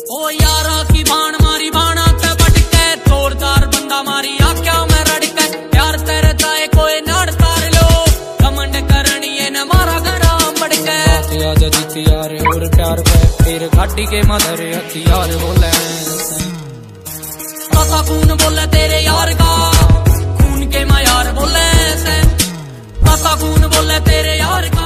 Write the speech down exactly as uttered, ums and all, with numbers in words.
ओ यारा की बाण मारी बाणा ते बटके जोरदार बंदा मारी आख्या मैं रड़के यार तेरे ताए कोई नाड़ तार लो कमंड करनी है न मारा घरा बड़के आज जीती यार और प्यार पे फिर घाटी के मदर हथियार बोले ताता खून बोले तेरे यार का खून के मैं यार बोले से ताता खून बोले तेरे यार का।